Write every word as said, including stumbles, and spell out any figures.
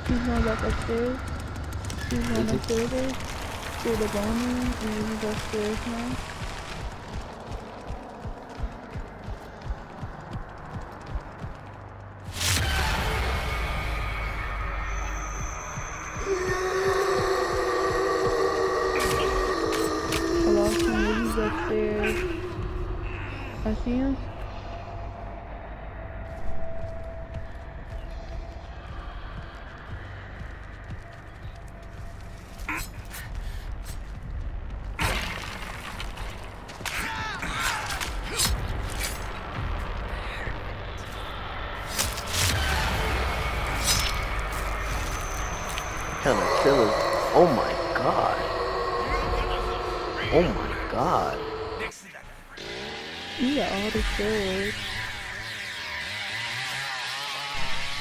He's going back upstairs. He's going Is it? upstairs. Through the bone and he's upstairs now. I lost him, but he's upstairs. I see him. Kind of killers. Oh my god. Oh my god. You got all the kills.